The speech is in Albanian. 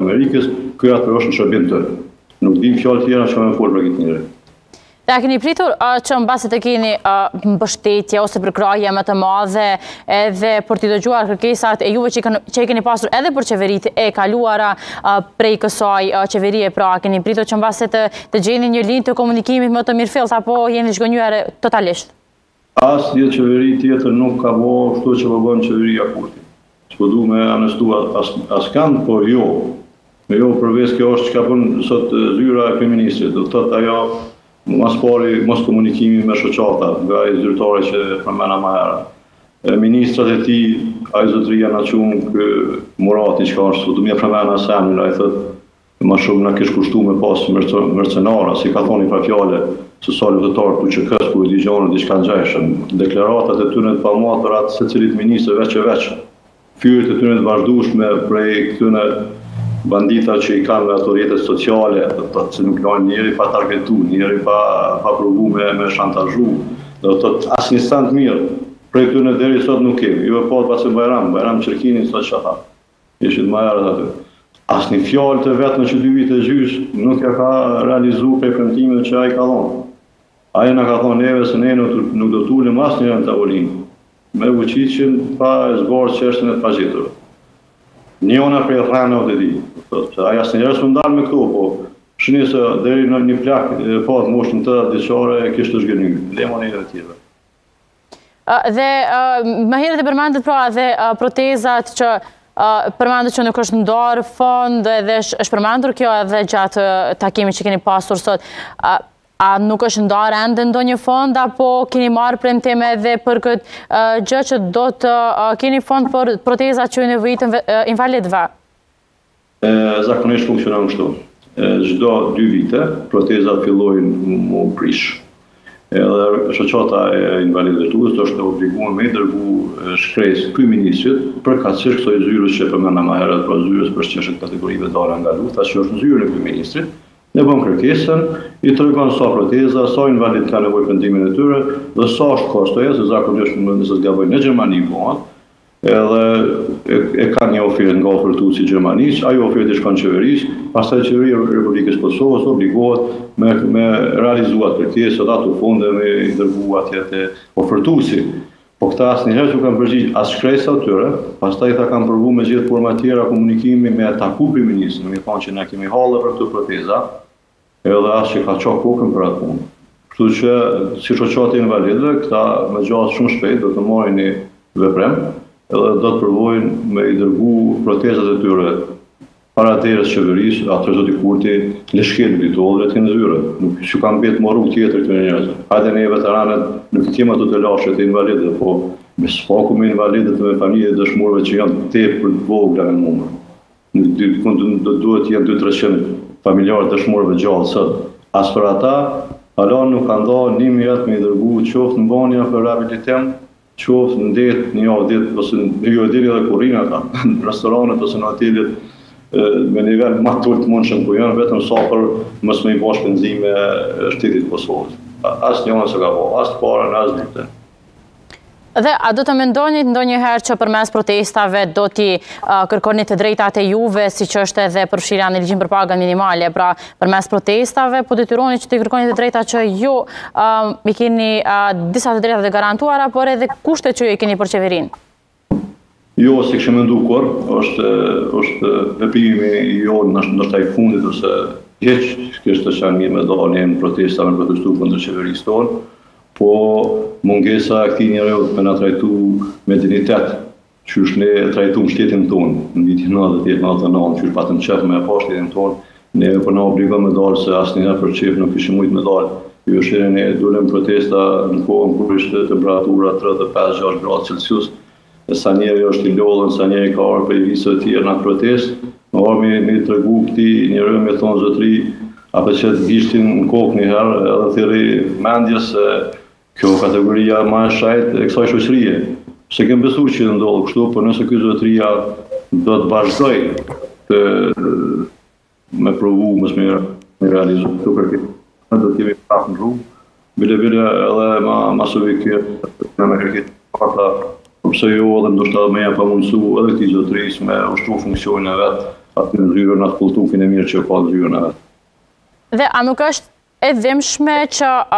Amerikës, kjo atë është në shërbim tënë. Nuk dim fjalë tjera që me folë për këtë njëri. Ja, keni pritur që në base të keni mbështetje ose përkraje më të madhe edhe për t'i dëgjuar kërkesat e juve që i keni pasur edhe për qeverit e kaluara prej kësaj qeverie, pra keni pritur që në base të gjeni një linjë të komunikimit më të mirëfillt apo jeni zhgënjur totalisht? Asë një qeveri tjetër nuk ka bo shto që përgojnë qeveria Kurti. Që përdu me anestu as kanë, por jo. Me jo përves kjo është që ka përnë sot zyra e kriministrit. Do të të ajo mas pari mos komunikimi me shoqata nga i zyrtare që përmena ma herë. Ministrat e ti, a i zotëria në qunë kë Murati që ka është, du mje përmena Semnila, i thëtë ma shumë në kishë kushtu me pas mercenara, si ka thoni pra fjale, që sa luftetarë ku që kësë, ku i digjonë, diçka në gjeshëm. Deklaratat e tyre të pamatërat se cilit ministrë veç e veç. Fyrit e tyre të vazhdushme prej këtyne bandita që i kanë me ato rrjetet sociale, që nuk kanë njëri pa targetu, njëri pa provu me shantazhu. Do të thotë asë një stand mirë, prej këtyre deri sot nuk kemi. Jo e patë pasë Bajram Qerkini sot që tha. Ishit ma jarët aty. Asë një fjallë të vetë në që 2 vite gjysh nuk ja ka realizu prej premtime që a i ka thonë. A i në ka thonë neve se ne nuk do t'ullim asë një në tavolinë, me vëqicin pa e zborë qeshtën e të pagjitur. Njona prej rrana o të di. Aja së njerës më ndalë me këto, po shëni se deri në një plak, po të moshën të diqare e kishtë të shgëny. Lemon e tjere. Dhe më herët e përmendet pra dhe protezat që përmendet që nuk është ndarë fond edhe është përmendur kjo edhe gjatë takimit që keni pasur sot. A nuk është ndarë ende ndonjë fond, apo keni marrë premtime edhe për këtë gjë që do të keni fond për protezat që i nevojitën invalidëve? Zakonisht funksionon kështu. Çdo 2 vite, protezat fillojnë më prish. Edhe shoqata e invalidëve tuaj është obliguar me dërgu shkresë kryeministrit përkatësisht kësaj zyrës që përmenda më herët, pra zyrës për çështjet kategorive dora nga luta, që është zyrën e kryeministrit. Ne bëm kërkesën, i tregon sa proteza, sa invalid ka nevojë për ndihmën e tyre dhe sa është kostoja, se zakonisht nëse zgaboj në Gjermani bëhet, edhe e ka një ofertë nga ofertuesi gjermanisë, ajo ofertë shkon qeverisë, pastaj qeveria e Republikës Kosovës obligohet me realizuar kërkesat ato fonde me i dërgu atje te ofertuesi. Po këta asnjëherë nuk kanë përgjigj as shkresa atyre, pastaj ta kanë provu me gjithë forma tjera komunikimi me taku kryeministrin, më thonë që na kemi hallë për këtë proteza, edhe as që ka çoq kokën për atë punë. Kështu që si shoqata invalidëve, këta më gjatë shumë shpejt do të marrin një veprim, edhe do të provojnë me i dërgu protezat e tyre para derës qeverisë, atë zoti Kurti lëshket bitollet në zyre. Nuk që kanë betë më rrugë tjetër këtyre njerëzve. Hajde ne veteranët nuk kemi ato të lashet e invalidëve, po me spaku me invalidët me familje dëshmorëve që janë tepër të vogla në numër. Duhet të jenë 200-300 familjarë dëshmorëve gjallë sot. As për ata, hala nuk kanë dhënë 1 mijë me i dërgu qoftë në banja për rehabilitim, qoftë në det, një javë det, ose në jo deri edhe kurrinë ata, në restoranet ose në hotelet me nivel më të ulët mundshëm ku janë, vetëm sa për mos me i bash penzime shtetit Kosovës. Asnjë se ka bërë, as të parën, as ditën. Dhe a do të mendoni ndonjëherë që përmes protestave do t'i kërkoni të drejtat e juve, siç është edhe përfshirja në ligjin për pagën minimale, pra përmes protestave po detyroni që t'i kërkoni të drejta që ju i keni disa të drejta të garantuara, por edhe kushtet që ju i keni për qeverinë? Jo, se kështë mendu kur, është veprimi jo nështë i fundit, ose heq, kështë që janë mirë me dalë në protesta me protestu kundër qeverisë tonë, po mungesa e këtij njeriu me na trajtu me dignitet, që është ne trajtuam shtetin tonë në vitin 90-99, që është patëm qef me pa shtetin tonë, ne po na obligon me dalë se asnjëherë për qef nuk kishim mujt me dalë. Jo shere ne dolëm protesta në kohën kur ishte temperatura 35-6 gradë Celsius, sa njeri është i lodhën, sa njeri ka arë për i visë të tjerë në protest, më arë me të regu këti njërë me thonë zotri, apo që të gishtin në kokë njëherë, edhe thiri mendje se kjo kategoria ma e shajt e kësaj shoqërie. Se kem besu që ndodhë kështu, por nëse kjo zotria do të vazhdoj të me provu, mësë me realizu të kërkit, do të jemi prapë në rrugë, bile edhe ma sëvikje, me kërkit pata, përse jo edhe ndoshta me ja pa mundësu edhe këti zotris me ushtru funksionin e vetë atë në zyrën, atë kultukin e mirë që ka në zyrën e vetë. Dhe a nuk është e dhimbshme që